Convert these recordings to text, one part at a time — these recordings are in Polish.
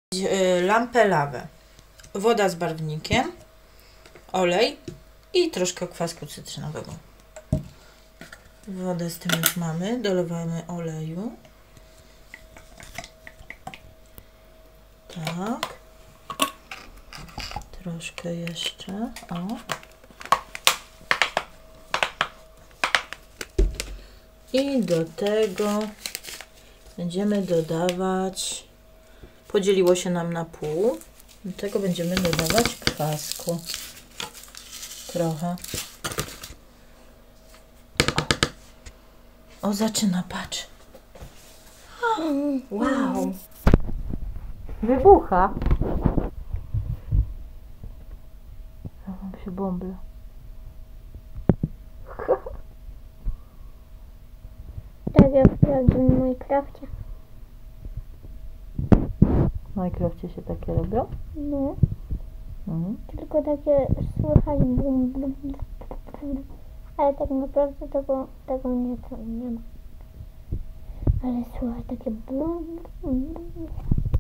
Lampę lawę, woda z barwnikiem, olej i troszkę kwasku cytrynowego. Wodę z tym już mamy, dolewamy oleju. Tak. Troszkę jeszcze, o. I do tego będziemy dodawać, podzieliło się nam na pół, do tego będziemy dodawać kwasku. Trochę. O, zaczyna, patrz. Wow. Wybucha. Mam się bąbla. Tak jak w prawdziwym Minecrafcie. W Minecrafcie się takie robią? No. Tylko takie słychać bum, bum, bum. Ale tak naprawdę tego nie ma. Ale słychać takie bum, bum, bum.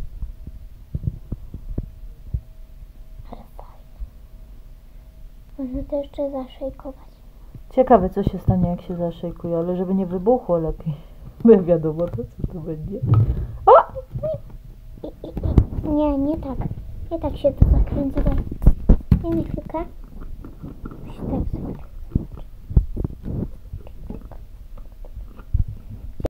Ale fajnie. Można to jeszcze zaszejkować. Ciekawe, co się stanie, jak się zaszejkuje, ale żeby nie wybuchło lepiej. Bo wiadomo, to co to będzie. O! Nie tak. Nie tak się to zakręca. Daj mi chwilkę.